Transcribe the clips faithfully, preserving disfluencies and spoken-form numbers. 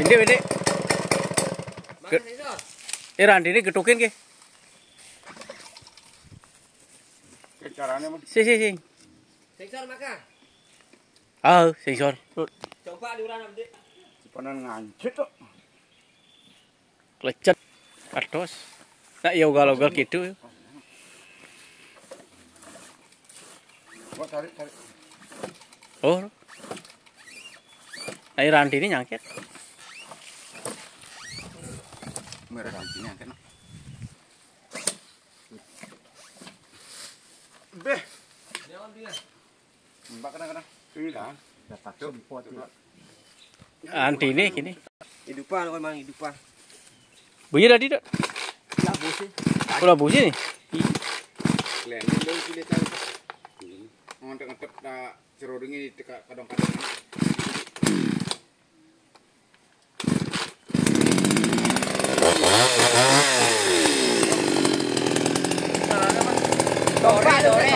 Bede bede. Eh Randi ini getukin ke? Caranya mah. Si si si. Sensor maka. Ah, sensor. Coba liuran abdi. Sipanan ngancet kok. Lecet. Kartos. Nak ya ugal-ugal gitu. Gua tarik tarik. Oh. Air Randi ini nyangkit. Merah Randi nyangkit. Beh. Jangan dia. Mbak kadang-kadang. Ini dah. Dapat jemput. Randi ini gini. Hidupan kok mang hidupan. Bunyi tadi tak? Lah bosi. Ulah bunyi nih. Kalian dulu pilih tahu. Ngontek-ngontek dah cerodongnya di kadang-kadang. Dore, dore.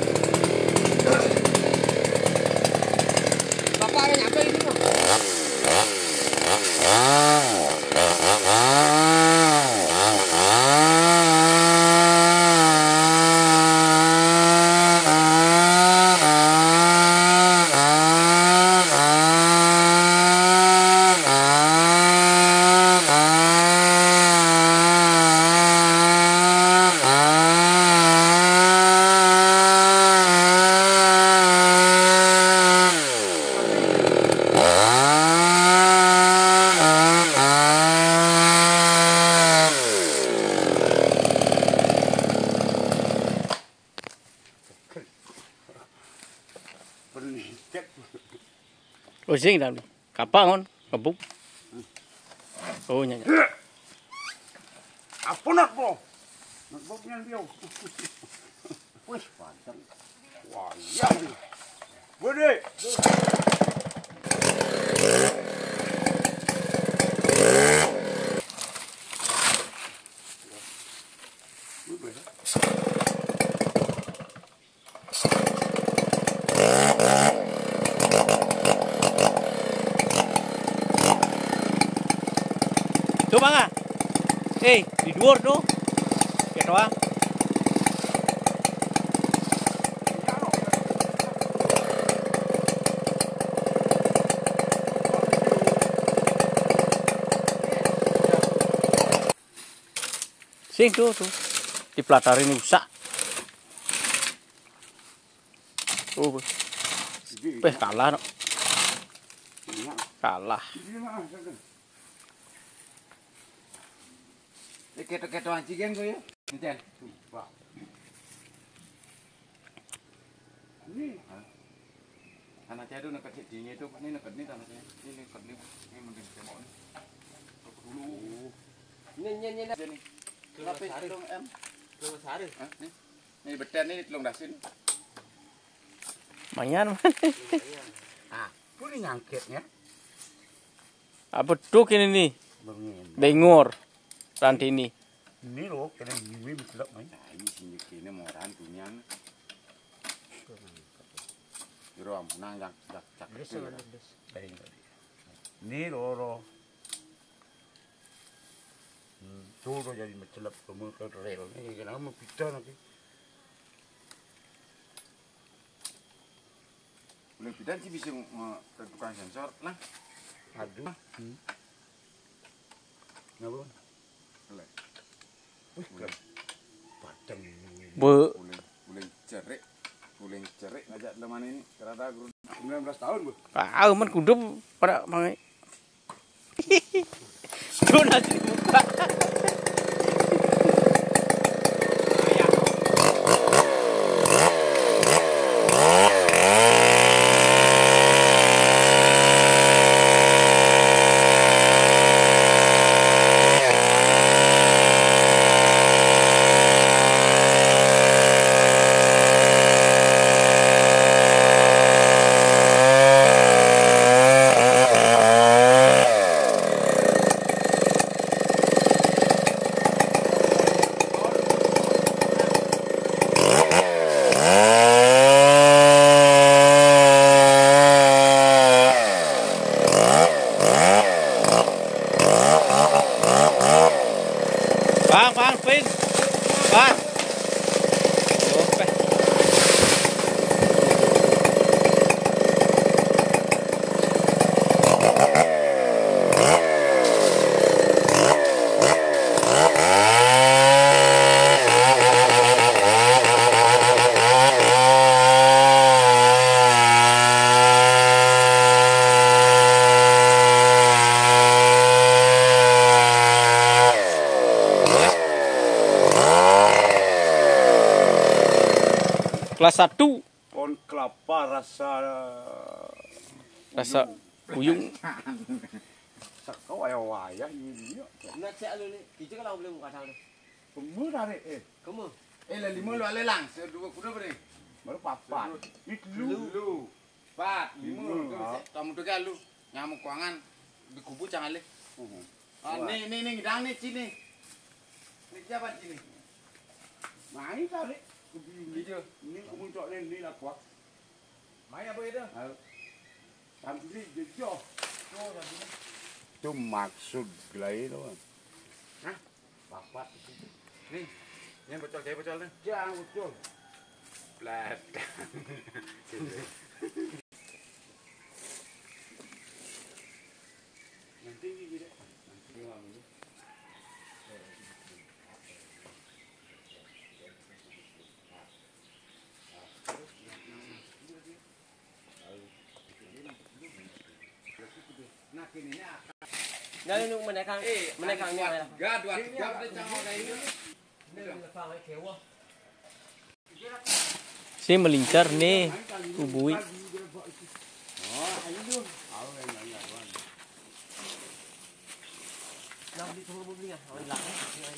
Bapak ada nyampe ini mah. Oh sing dah. Kapak on, kebuk. Oh nyanyi. Apa nak bro? Nak bro punya dia. Wih, panjang. Wah, ya. Bude. Tuh bang ah. Eh, di luar tuh. Ya doang. Sing tuh tuh. Di pelatarin rusak. Oh. Beh kalah no. Kalah. Keto-keto anjing kau ya. Enten. Wah. Ini. Anak saya tu nak kecil dini tu, ni nak kecil ni tanah saya. Ini kecil ni, ini mungkin tembok ni. Dulu. Nyen nyen nyen. Jadi. Lapis telung M. Telung sehari. Ni. Ni beten ni telung dasin. Lumayan. Ah, tu ni ngangkitnya. Apa tuh ini nih? Dengur. Ranti ini. Ini loh, kena gini misalnya main. Nah, ini sini kini moran punya. Jero nang jak jak jak. Ini loh loh. Tuh loh jadi mencelap kamu ke rel. Ini kenapa mau pita nanti? Boleh pita sih bisa tukang sensor lah. Aduh. Ngapa? Boleh. Wih, padang. Bu. Boleh, boleh cerik, boleh cerik ngajak teman ini. Ternyata sembilan belas tahun bu. Ah, man kudup pada mangai. Tuh nasi buka. Kelas satu. Pohon kelapa rasa Rasa uyung. sakau ayah wayah ini. Nak cek lu ni. Kita kalau boleh muka tahu. Pemur hari eh. Kamu. Eh lah lima lu alelang, dua kuda beri. Baru papat. Itu Lu, empat, lima, Lima, ah. kamu tu kan lu nyamuk kuangan di kubu jangan le. Ah, Wah. ni ni ni ngidang ni sini. Ni siapa sini? Mai kali. Ni je. Ini kamu cok ni ni lah kuat. Mai apa itu? Sambil dia jauh. Itu maksud gelai tu kan. Hah? Papat. Ni, ni bocor kayak bocor ni. Jangan betul. Plat. Nanti gigi deh. Nanti malam. Nak ini ni. Nak lu menaikkan menaikkan ni lah. Gak dua tiga dia jangan kayak ini. Ni lepas mai kewa. Sini melincar nih. Ubui. Nak beli tunggu beli ah. Awak lak.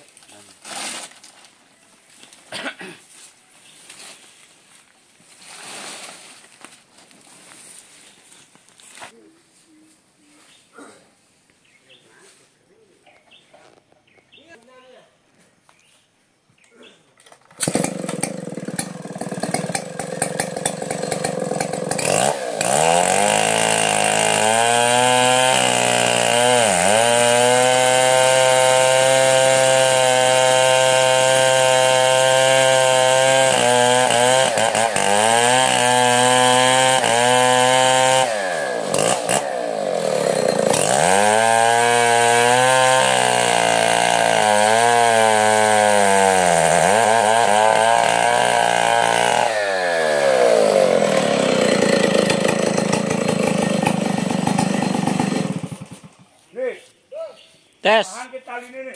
Tes. Tahan ke tali ni ni.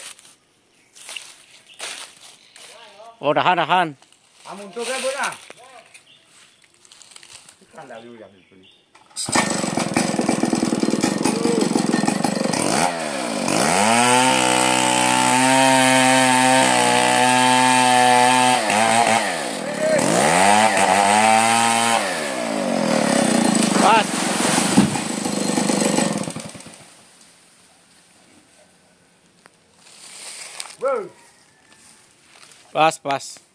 Oh, dahan, dahan. Kamu untuk kan boleh? Kan dah lu yang itu ni. Pas. Bro. Pas, pas.